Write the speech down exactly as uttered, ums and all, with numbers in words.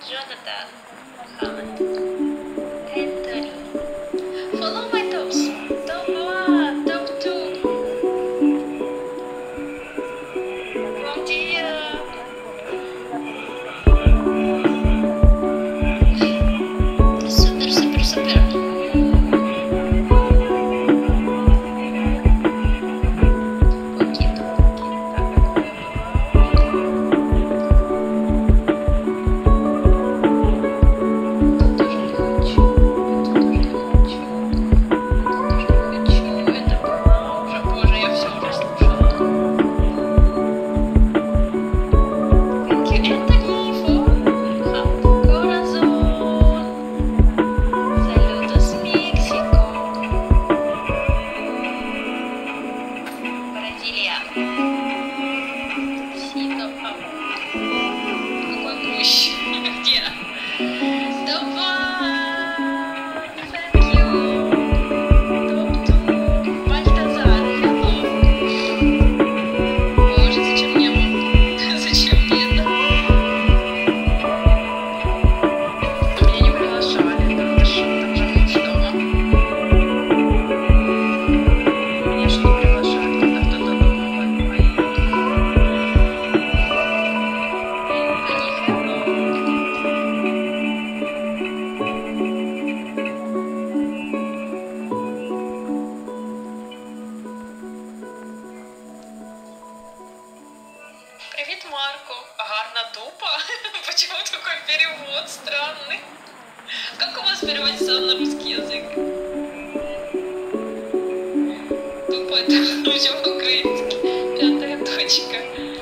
Jonathan, Hammond, Anthony. Follow my toes. Top one, top two. Bom dia. Super, super, super. Привет, Марко. Гарна дупа? Почему такой перевод странный? Как у вас переводится на русский язык? Дупа это уже украинский. Пятая точка.